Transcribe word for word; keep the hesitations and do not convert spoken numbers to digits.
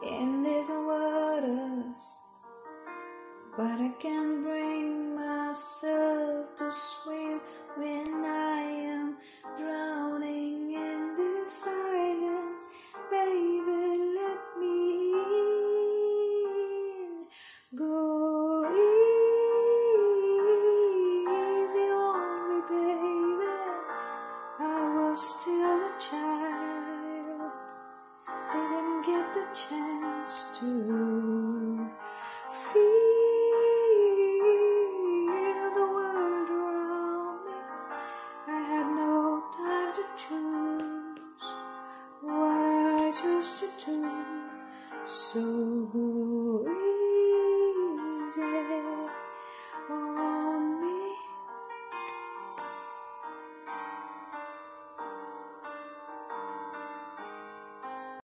in these waters, but I can't bring myself to swim when I am drowning in this silence. Baby, let me in. Go easy on me, baby. I was still a child, didn't get the chance to feel the world around me. I had no time to choose what I choose to do. So good.